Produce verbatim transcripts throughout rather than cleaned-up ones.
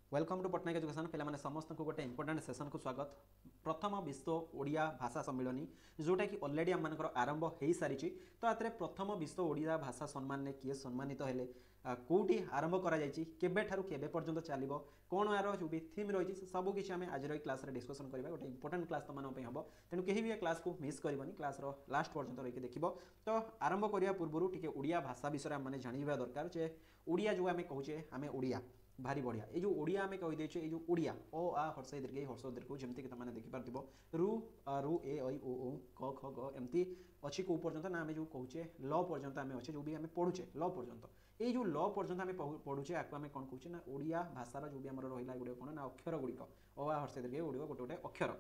Welcome to Patnaik education पे समस्त को गोटे इंपोर्टाट सेसन को स्वागत। प्रथम विश्व ओडिया भाषा सम्मेलन जोटा कि अलरेडी आम आरंभ हो सारी तो आते प्रथम विश्व ओडिया भाषा सम्मान ने किए सम्मानित हेले कौटी आरंभ कर पर्यंत चलो कौन यार जो भी थीम रही सबकि आम आज क्लास डिस्कसन करवा गोटे इंपोर्टाट क्लास तुम हम तेणु कहीं भी क्लास को मिस करनी क्लास लास्ट पर्यंत रही देख तो आरंभ करने पूर्व टी ओडिया भाषा विषय आम जाना दरकार जे ओडिया जो आम कहे आम ओडिया भारी बढ़िया ये जो ओडिया आम कहीदे ये जो ओडिया ओ आ हर्ष दीर्घ हर्ष दीर्घ जमीक तुमने देखिपार रु रु ए ऐ ओ ओ क ख ग एमती अच्छी कौ पर्यंत ना आम जो कहे ल पर्यंत आम अच्छे जो भी आम पढ़ुचे ल पर्यंत ये जो ल पर्यंत आम पढ़ुचे आपको आम कौन कहे ना ओडिया भाषार जो भी आम रहा गुड़िक कौन ना अक्षर गुड़िक ओ आ हर्ष दीर्घ गुड़िक गोटे गोटे अक्षर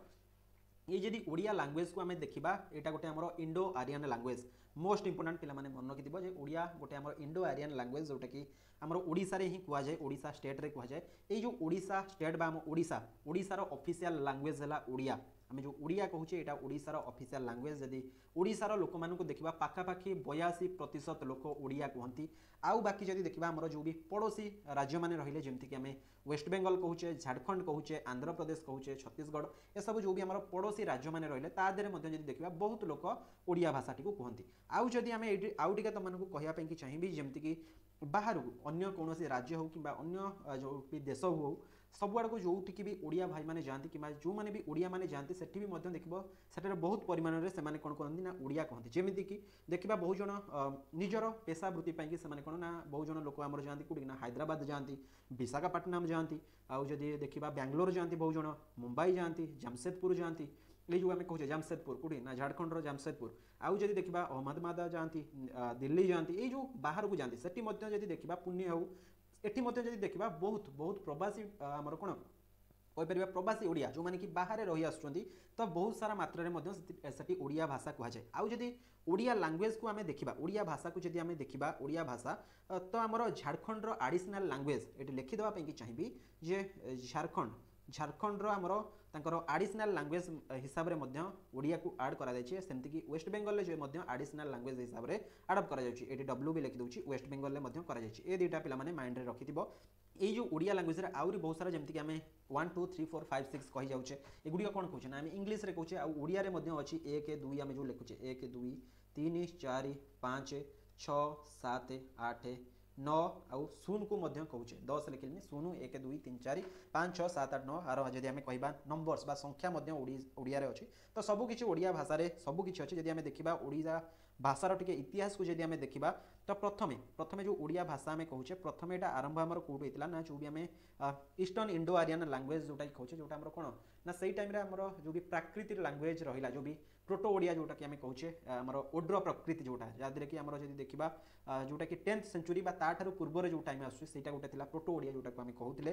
ये जदि ओडिया लैंग्वेज को आम देखा यहाँ गोटे आम Indo Aryan language most important पे मन रखिथि जे ओडिया गोटे आम इंडो आरियन लैंग्वेज जोटा कि आम ओडिशा रे ही कहुए ओडिशा स्टेट रे कहुए ये जो ओडिशा स्टेट बा आम ओडिशा ओडिशार ऑफिशियल लैंग्वेज है ओडिया आम जो ओडिया कहूचे यहाँ ओडिशार ऑफिशियल लैंग्वेज जदि ओडिशार लोक मानू देखा पाखापाखि बयासी प्रतिशत लोक ओडिया कहती आउ बाकी जदि देखा आमर जो भी पड़ोसी राज्य मैंने रहिले जमीक आम वेस्ट बेंगल कहूचे झारखंड कहूचे आंध्र प्रदेश कहूचे छत्तीसगढ़ ए सब जो भी आम पड़ोसी राज्य मैंने रहिले तादेह देखा बहुत लोक ओडिया भाषाटी को कहती आउ जदि आम आउ टे तुमको कहवाई चाहिए जमीक बाहर अन्य कौन राज्य हो कि अन्य जो भी देश हो सबुआड़ को जोटि भी ओडिया भाई मैंने जाती कि जो मैंने भी ओडिया मैंने जाती सेठी भी देख से बहुत परिमाण में से कौन कहते ना ओडिया कहते जमीक कि देखा बहुत जन निजर पेशा वृत्ति पाई से कौन ना बहुत जन लोक आम जाती कौटी ना हैदराबाद जाती विशाखापाटनम जाती आउ जदि देखा बेंगलोर जाती बहुत जन मुंबई जाती जमशेदपुर जाती ये जो आम कहे जमशेदपुर कौटी ना झारखंड जमशेदपुर आउ जदि देखा अहमदाबाद जाती दिल्ली जाती ये जो बाहर को जाती सेठी जदि देखा पुण्य हो एटी जदि देखा बहुत बहुत प्रवासी आमर कौन कहीपर प्रवासी ओडिया जो मैंने कि बाहर रही आसुँच तो बहुत सारा मात्रा में ओडिया भाषा कहुए आउ जदि ओडिया लैंग्वेज को आम देखा ओडिया भाषा को जदि आम देखा ओडिया भाषा तो आमर झारखंड आडिशनल लैंग्वेज ये लिखिदेवाई चाहिए जे झारखंड झारखंड आमर तांकर आडिशनल लैंग्वेज हिसाब से ओडिया को आड कराई सेमती वेस्ट बेंगल जो आडिशनल लैंग्वेज हिसाब से आडप्ट कर डब्ल्यू भी लिखिदे वेस्ट बेंगल कर दुईटा पे माइंड रखि ये जो ओडिया लैंग्वेज आहरी बहुत सारा जमीक आम one two three four five six कही जाऊे एगुड़िक कौन कहे ना आम इंग्लीश रे कहे ओडिया अच्छी एक दुई आम जो लिखुचे एक दुई तीन चार पाँच छ सात आठ नौ आउ शून्य को कहे दस लिखिली शून्य एक दुई तीन चार पाँच छः सात आठ नौ आर जदि आम कह नंबर्स बा संख्या ओडिया अच्छी तो सबकि ओडिया भाषा सबकि अच्छे जदि आम देखा ओडिया भाषार टे इतिहास को जदि आम देखा तो प्रथमे प्रथमे जो ओडिया भाषा आम कहे प्रथम यहाँ आरंभ आम कौट होता ना जो भी आम ईस्टर्न इंडो आरियन लैंग्वेज जोटा कि कहे जोटा आम कौन ना से टाइम आमर जो भी प्राकृतिक लैंग्वेज रहा जो भी प्रोटो ओडिया जोटा कि आम कहे आमर ओड्र प्रकृति जोटा जहाँद्रे कि आमर जदि देखा जोटा कि टेन्थ सेंचुरी ताठू पूर्व जो टाइम आसटा गोटे प्रोटो ओडिया जोटा को आम कहते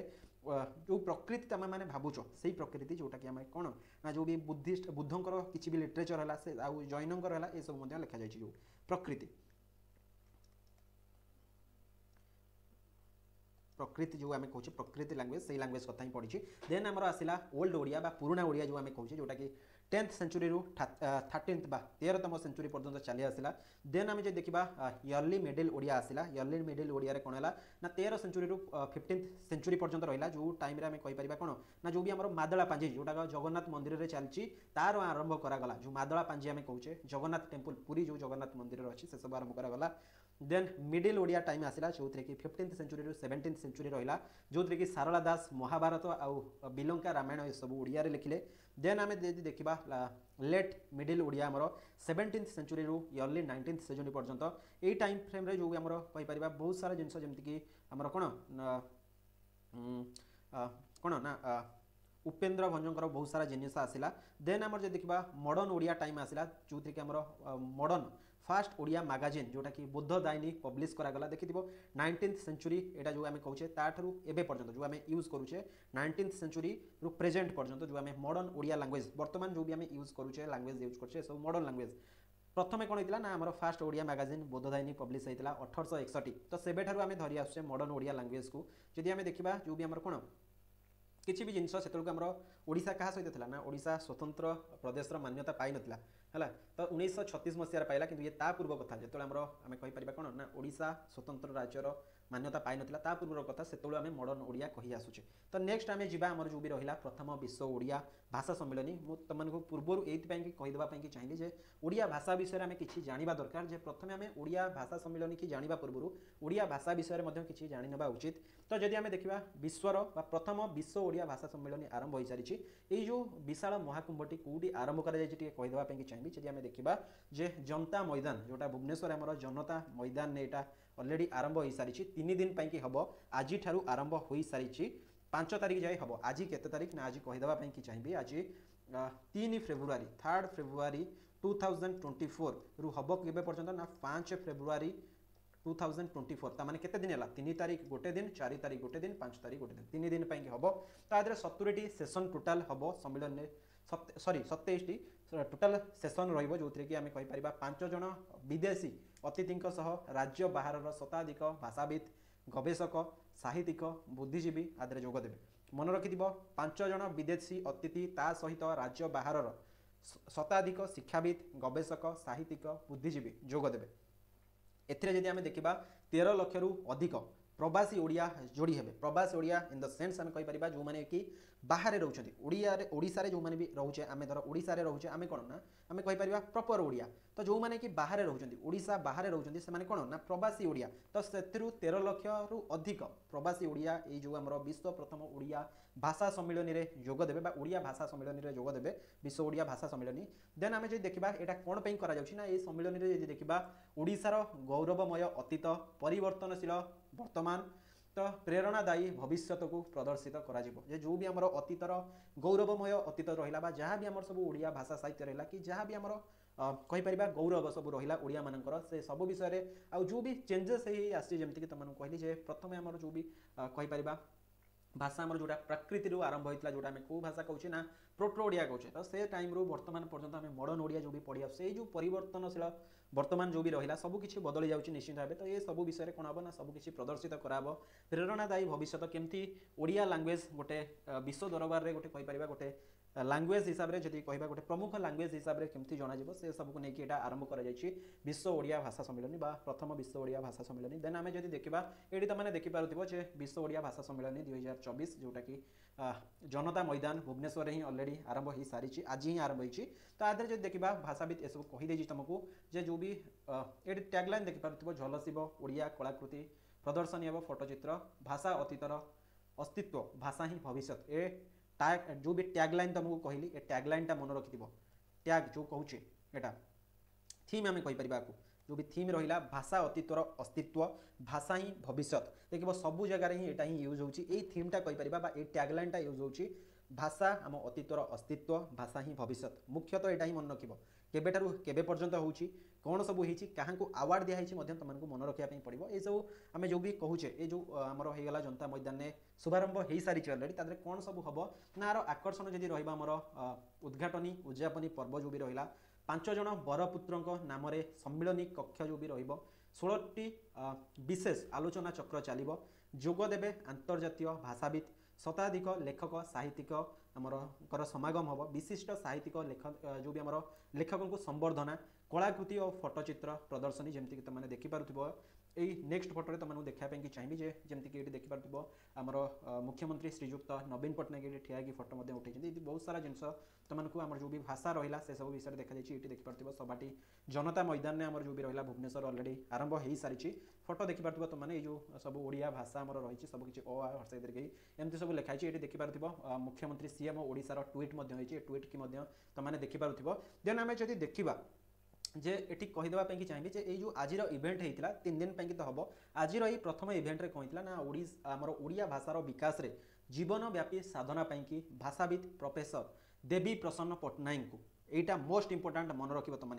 जो प्रकृति तुम मैंने भावुच से प्रकृति जोटा कि आम कौन ना जो भी बुद्धिस्ट बुद्धंकर किसी भी लिटरेचर है से आउ जैनकर है ये सब लिखा जाए जो प्रकृति प्रकृति जो आम कहे प्रकृति लैंग्वेज से लैंग्वेज कथा ही पढ़ी देन आमर आसला ओल्ड ओडिया बा पुराना ओडिया जो आम कहे जोटा कि टेन्थ सेंचुरी रू थर्टीन्थ बा तेरहतम सेंचुरी पर्यंत चली आसला देन आम जो देखा इयरली मिडिल ओडिया आसला इयरली मिडिल ओडिया कौन है ना तेरह सेंचुरी रू फिफ्टीन्थ सेंचुरी पर्यंत रहा जो टाइम आम कहीपर कौन ना जो भी आम मादला पांजी जोटा जगन्नाथ मंदिर में चलती तार आरंभ करागला जो मादला पांजी आम कहे जगन्नाथ टेम्पल पुरी जो जगन्नाथ मंदिर अच्छी से सब आरंभ करागला देन मिडिल ओडिया टाइम आसला जो कि फिफ्टीन्थ सेंचुरी रू सेवेन्टीन्थ सेंचुरी रहा जो थी कि सारला दास महाभारत आउ बिलंका रामायण ये सब ओडिया लिखिले देन आम देखा लेट मिडिल ओडिया आमर सेवेन्टीन्थ सेंचुरी रू इयरली नाइंटीन्थ सेंचुरी पर्यंत यही टाइम फ्रेम रे जो भी आमर कहीपर बहुत सारा जिनस जमीक आमर कौन कौन ना उपेन्द्र भंजर बहुत सारा जिनिस आसला देन आमर जो देखा मॉडर्न ओडिया टाइम आसला जो थी कि आमर मॉडर्न फास्ट ओडिया मैगजीन जोटा कि बुद्ध दैनिक पब्लिश करागला देखि नाइंटीन्थ सेंचुरी यहाँ जो आम कहे ताठू एवं पर्यंत जो आम यूज करुचे नाइंटीन्थ सेंचुरी रु प्रेजेंट पर्यंत जो आम मॉडर्न ओडिया लैंग्वेज बर्तमान जो भी आम यूज करुचे लैंग्वेज यूज करुचे सब मॉडर्न लैंग्वेज प्रथम कौन होता ना आम फास्ट ओडिया मैगजीन बुद्ध दैनिक पब्लिश होता अठरश एकसठी तो सेबे ठारू आम धरी आसुचे मॉडर्न ओडिया लैंग्वेज को जदि आम देखा जो भी आम कौन किसी भी जिनस से आमर ओडिशा क्या सहित था ना ओडिशा स्वतंत्र प्रदेश मान्यता पाई नथिला है। तो उन्नीस छत्तीस मसीह पाइला कि ये ता पूर्व कथा जो आम आम कहीपर कौन ना ओडिशा स्वतंत्र राज्यर मान्यता पाई नथिला ता पूर्व कथा से आम मॉडर्न ओडिया कही आसुचे। तो नेक्स्ट आम जी आमर जो भी रहा प्रथम विश्व ओडिया भाषा सम्मेलन मुझे तुमको पूर्व ये कहीदेवाई चाहिए जे ओडिया भाषा विषय में किसी जाना दरकार जे प्रथम आम ओडिया भाषा सम्मेलन की जाना पूर्व ओडिया भाषा विषय में किसी जाना उचित। तो जदि आम देखा विश्वर प्रथम विश्व ओडिया भाषा सम्मेलन आरंभ हो सारी ये जो विशाल महाकुंभटी कौटी आरंभ करदेवाई चाहिए जब आम देखा जे जनता मैदान जोटा भुवनेश्वर आम जनता मैदान ने यहाँ ऑलरेडी आरंभ हो सारी तीन दिन पर हम आज आरंभ हो सारी पांच तारीख जाए हम आज केते तारीख ना आज कहीदेवाई कि चाहिए आज तीन फेब्रुआरी third February two thousand twenty four रु हम के पर्यंत ना पांच February two thousand twenty four ताने केते दिन है तीन तारीख गोटे दिन चार तारीख गोटे दिन पांच तारीख गोटे दिन तीन दिन पर हम तो सतुरी सेसन टोटाल हम सम्मेलन में सॉरी सत्ताईस टी टोटाल सेसन रही जो कि आम कहीपर पांच जन विदेशी अतिथि राज्य बाहर शताधिक भाषाविद गवेषक साहित्यिक बुद्धिजीवी आदि जोगदेवे। मन रखि पांच जन विदेशी अतिथि ता सहित राज्य बाहर शताधिक शिक्षाविद गवेषक साहित्यिक बुद्धिजीवी जोगदेवे। एथिरे आम देखा तेरह लक्ष रु अधिक प्रवासी ओडिया जोड़ी हेबे। प्रवासी ओडिया इन द सेंस आम कहीपर जो मैंने कि बाहर रोचे ओडिशा जो मैंने भी रोचे आम धर ओडिशा रोचे आम कौन ना आम कहीपर प्रॉपर ओडिया। तो जो मैंने कि बाहर रोचे ओडिशा बाहर रोचे से कौन ना प्रवासी ओडिया। तो से तेरह लक्ष रु अधिक प्रवासी ओडिया ये जो आम विश्व प्रथम ओडिया भाषा सम्मेलन में जोगदेवे ओडिया भाषा सम्मेलन में जोगदेवे विश्व ओडिया भाषा सम्मेलन। देन आम जो देखा यहाँ कौन पर करा ये सम्मेलन में देखा ओडिशार गौरवमय अतीत परिवर्तनशील वर्तमान तो प्रेरणादायी भविष्य को प्रदर्शित करा जे जो भी आमर अतीतर गौरवमय अतीत रहा जहाँ भी आम सब ओडिया भाषा साहित्य रहा कि जहाँ भी आमर कहीपर गौरव सब रहा ओडिया मानकर से सब विषय आउ जो भी चेंजेस आसमती तुमको कहली प्रथम आमर जो भी कहीपर भाषा आमर जोटा प्रकृति आरंभ होता जोटा आम कौ भाषा कहूँ ना प्रोटो ओडिया कहूँ। तो से टाइम रू बर्तमान पर्यंत आम मॉडर्न ओडिया जो भी पढ़िया से जो परिवर्तनशील वर्तमान जो भी रहा सबकि बदली जाऊँगी निश्चित भाव। तो ये सब विषय कौन हम ना सबकि प्रदर्शित कराब प्रेरणादायी भविष्य केमती ओडिया लैंग्वेज गोटे विश्व दरबार में गोटे कहीपर गोटे लैंग्वेज हिसाब से जब कह गोटे प्रमुख लैंग्वेज हिसाब से केमती जन से सबको लेकिन यहाँ आरंभ कर विश्व ओडिया भाषा सम्मेलन बा प्रथम विश्व ओडिया भाषा सम्मेलन। देन आम जब देखा ये तुमने देखिपे विश्व ओडिया भाषा सम्मेलन दुई हजार चौबीस जोटा कि जनता मैदान भुवनेश्वर ही ऑलरेडी आरंभ हो सारी आज ही आरंभ होती। तो आदि जो देखा भाषाविद ये सब कहीदे तुमको जे जो भी ये टैगलाइन देखिपे झलसिब ओडिया कलाकृति प्रदर्शनी एवं फोटोचित्र भाषा अतीतर अस्तित्व भाषा ही भविष्य ए टैग जो भी टैगलाइन तुमको कहली ए टैगलाइन मन रखि टैग जो कहूँ यहाँ थीम आम कहीपर जो भी थीम रहा भाषा अतीतर अस्तित्व भाषा ही भविष्य देखिए सबू जगार ही यहाँ ही यूज होची ए थीमटा कहीपर टैगलाइनटा यूज होची भाषा आम अतीतर अस्तित्व भाषा ही भविष्य मुख्यतः यहाँ ही मन रख केबेठारू केबे पर्यंत होची कौन सब होती क्या आवार्ड दिखाई तुमको मन रखापी पड़ो ये सब आम जो भी कहूचे ये जो आमर होगा जनता मैदान में शुभारंभ हो सारी अलरेडी तादे कौन सब हम ना आर आकर्षण जदि रहा उद्घाटनी उद्यापनी पर्व जो भी रहा पांच जन बरपुत्र नाम सम्मिलनी कक्ष जो भी षोलटी विशेष आलोचना चक्र चलो जोगदेवे अंतर्जातीय भाषाविद शताधिक लेखक साहित्यिक आमर समागम हम विशिष्ट साहित्यिक लेखक जो भी आमर लेखकों को संवर्धना कलाकृति और फोटोचित्र प्रदर्शनी जमीक तुमने देखिपुव यही नेक्स्ट फोटो तुमको देखापी चाहिए जमीक ये देखिपुव आमर मुख्यमंत्री श्रीजुक्त नवीन पट्टनायक ये ठिया फोटो उठे बहुत सारा जिनस तुमको आम जो भी भाषा रहा से सब विषय देखा ये देखिपुव सबाटी जनता मैदान में आम जो भी रहा भुवनेश्वर ऑलरेडी आरंभ हो सारी फोटो देखिपुव तुमने जो सब ओडिया भाषा आम रही सबकि ओ हर्षे दीर्घई एमती सब लिखाई ये देखिपुव मुख्यमंत्री सीएम ओडिशार ट्वीट ट्वीट की तुमने देखिपुव। देन आम जब देखा जे एटी कहीदेवाई चाहिए जे ये जो आज इवेंट होता तीन दिन पर तो हम आज ये प्रथम इवेंट रे कही ना आमर ओडिया भाषार विकास रे जीवनव्यापी साधना की भाषाविद प्रोफेसर देवी प्रसन्न पट्टनायक को यहाँ मोस्ट इंपोर्टाट मन रख तुमने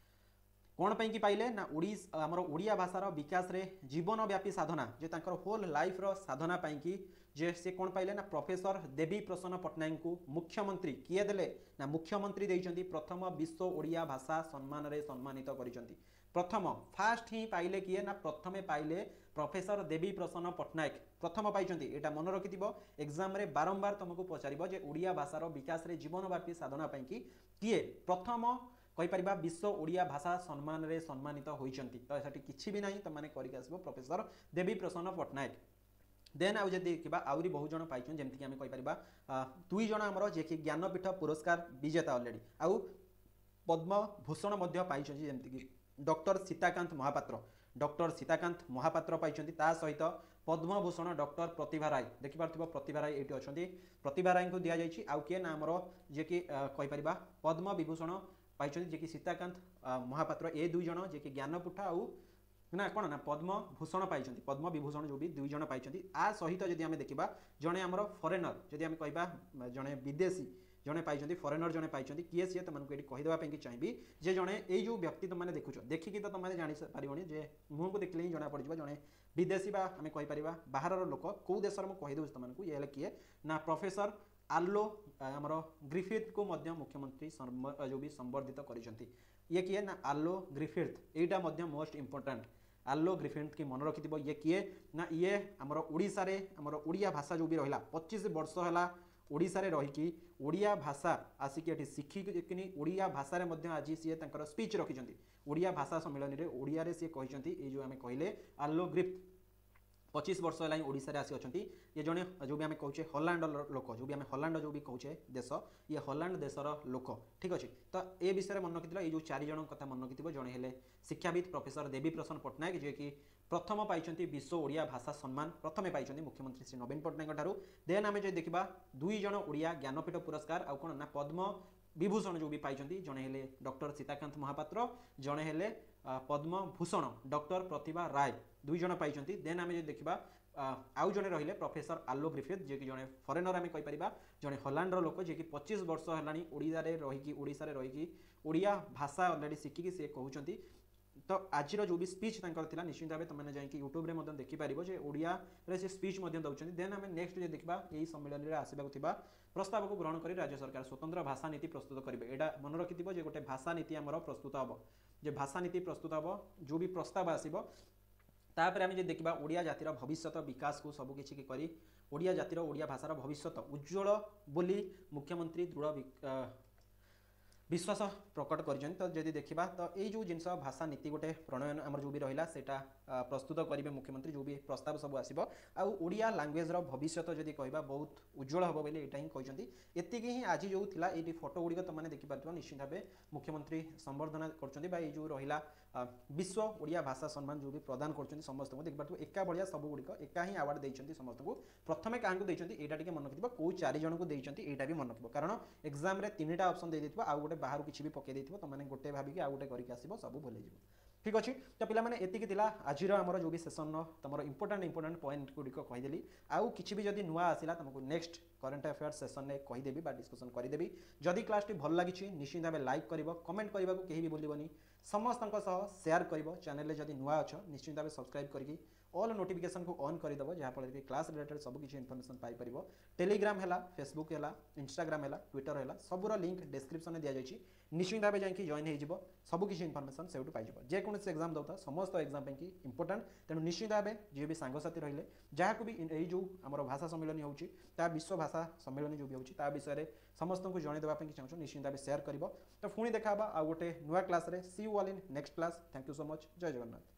कौन पैकी पाइले ना ओडिस आमर ओडिया भाषार विकास रे जीवनव्यापी साधना जे तांकर होल लाइफ रो साधना पाई जे से कौन पाइले ना प्रोफेसर देवी प्रसन्न पट्टनायक को मुख्यमंत्री किए देले ना मुख्यमंत्री देइचंती प्रथम विश्व ओडिया भाषा सम्मान रे सम्मानित करिसंती प्रथम फास्ट ही पाइले किए ना प्रथमे पाइले प्रोफेसर देवी प्रसन्न पट्टनायक प्रथम पाइचंती एटा मन रखिथिबो एग्जाम रे बारंबार तुमको पचारिबो जे ओडिया भाषार विकास रे जीवनव्यापी साधना पाई किए प्रथम कहीपर विश्व ओडिया भाषा सम्मान रे सम्मानित होइचंती तो सेठी किछि भी नाही तो माने करिक आसबो प्रोफेसर देवी प्रसन्न पट्टनायक देन आउ जदि देखा आहरी बहुत जन पाई जमीक आम कहीपर दुई जन आमर जे कि ज्ञानपीठ पुरस्कार विजेता अलरेडी आउ पद्म भूषण पाई जमीक डॉक्टर सीताकांत महापात्र डॉक्टर सीताकांत महापात्र पाई सहित पद्म भूषण डॉक्टर प्रतिभा राय देखिपार प्रतिभा राय ये अच्छा प्रतिभा राय को दि जाइए आउ किए ना आमर जे कि कहीपर पद्म विभूषण पाई जे कि सीताकांत महापात्र ए दुई जन जे कि ज्ञानपीठ आउ ना कौन ना पद्म भूषण पाई पद्म विभूषण जो भी दुई जन पाई आ सहित जदि आम देखा जड़े आमर फरेनर जदि आम कह जड़े विदेशी जड़े पाई फरेनर जड़े पाई किए सी तुमको ये कहीदेवाई चाहिए जे जड़े यो व्यक्ति तुमने देखुच देखिकी तो तुमने जापर जे मुँह को देखले ही जना पड़ जड़े विदेशी बा आम कहीपर बाहर लोक कौ देशर मुझे कहीदे तुमको ये किए ना प्रोफेसर आल्लो आमर ग्रिफिथ को मुख्यमंत्री जो भी संबर्धित कर ये किए ना आल्लो ग्रिफिथ यहाँ मोस्ट इंपोर्टाट आल्लो ग्रिफिथ की मन रखि ये किए ना ये आमर ओडिशा रे आमर ओडिया भाषा जो भी रहा पच्चीस वर्ष है ओडिशा रे रही ओडिया भाषा आसिक ये शिखिकी ओडिया भाषा रे आज सी स्पीच रखिंट ओडिया भाषा सम्मेलन में ओडिया रे सी कहते ये जो आम कहले आल्लो ग्रिफिथ पच्चीस वर्ष है ओडिशा रे आसी अच्छा ये जड़े जो भी आम कहे हलांड लोक जो भी आम हलांड जो भी कहे देश ये हलांड देशर लोक ठीक अच्छे तो ये विषय मन रखी ये जो चार जन कथा मन रखी जड़े हेले शिक्षाविद प्रोफेसर देवी प्रसन्न पट्टनायक जे कि प्रथम पाई विश्व ओडिया भाषा सम्मान प्रथम पाई मुख्यमंत्री श्री नवीन पट्टनायक ठारू देन आम जो देखा दुई जन ओडिया ज्ञानपीठ पुरस्कार आउ कौन ना पद्म विभूषण जो भी पाई जड़े हेले डॉक्टर सीताकांत महापात्र जड़े हेले पद्म भूषण डॉक्टर प्रतिभा राय दुई जन पाई देन आम जो देखा आउ जड़े रहिले प्रोफेसर आल्लो ग्रिफिथ जे कि जड़े फरेनर आम कहीपर जड़े हलांडर लोक जे कि पच्चीस वर्ष है ओडिशा रही ओडिशा रही ओडिया भाषा अलरेडी शिखिकी सी कहते तो आज जो भी स्पीच था निश्चित भाव तुमने जाकि यूट्यूब में देखिपार जे ओडिया रे से स्पीच दौरान देन आम नेक्स्ट जो देखा यही सम्मेलन में आसवा प्रस्ताव को ग्रहण कर राज्य सरकार स्वतंत्र भाषा नीति प्रस्तुत करेंगे यहाँ मन रखि गोटे भाषा नीति आमर प्रस्तुत हम जे भाषा नीति प्रस्तुत हम जो भी प्रस्ताव आसो तापर आम देखा ओडिया जातिर भविष्य विकास को सबकि करी ओडिया जातिर ओडिया भाषार भविष्य उज्ज्वल बोली मुख्यमंत्री दृढ़ विश्वास प्रकट कर तो जदि देखा तो ये जो जिनस भाषा नीति गोटे प्रणयन आम जो भी रहा सेटा प्रस्तुत करेंगे मुख्यमंत्री जो भी प्रस्ताव सब आसो आउडिया लांगुएजर भविष्य जदि कहवा बहुत उज्ज्वल हम बोली यहाँ ही कहते एति ही आज जो था ये फोटो गुड़िक तुमने देखिपार निश्चित भाव मुख्यमंत्री संबर्धना कर जो रहा विश्व ओडिया भाषा सम्मान जो भी प्रदान कर समस्त को देखिए एका भाया सब गुड़िक एका ही आवार्ड देते समस्त को प्रथम क्या देते यहाँ मन रखिए कौ चार जन को देते यहाँ भी मन रखिए कारण एग्जाम तीन टा ऑप्शन दे आउ गोटे बाहर किसी भी पकई तुमने गोटे भाविक आउ गोटे करके आसो सब भूल जाए ठीक अच्छे तो पिलाने एतिकी आज आमर जो भी सेसन तुम इंपोर्टाट इंपोर्टाट पॉइंट गुड़िक कहीदेली आउ किसी भी जदि नुआ आसला तुमको नेक्स्ट करंट अफेयर सेसन में कहीदेवी डिस्कसन करदेवी जदि क्लास भल लगी निश्चित भाव लाइक कर कमेंट करने को कहीं भी भूलनी समस्त शेयर कर चैनल जदि नुआ अच्छ निश्चित भाव सब्सक्राइब करके ऑल नोटिफिकेशन को ऑन करदेव जहाँफल कि क्लास रिलेटेड सब किसी इनफॉरमेशन पाइपर टेलीग्राम है फेसबुक है इंस्टाग्राम है ट्विटर है सबूर लिंक डिस्क्रिप्शन में दिखाई निश्चित भाव जाकि जॉइन हो सब किसी इनफॉरमेशन से पाई जेकोसी एग्जाम दौता समस्त एग्जाम की इंपोर्टाट तेणु निश्चित भाव जी भी सांगसाथी रहिले जहाँ भी यही जो आम भाषा सम्मेलन होता विश्व भाषा सम्मेलन जो भी होता विषय में समस्त को जन देवाई चाहूँ निश्चित भाव शेयर कर तो पुणी देखा आ गोटे नुआ class see you all in next class thank you so much जय जगन्नाथ।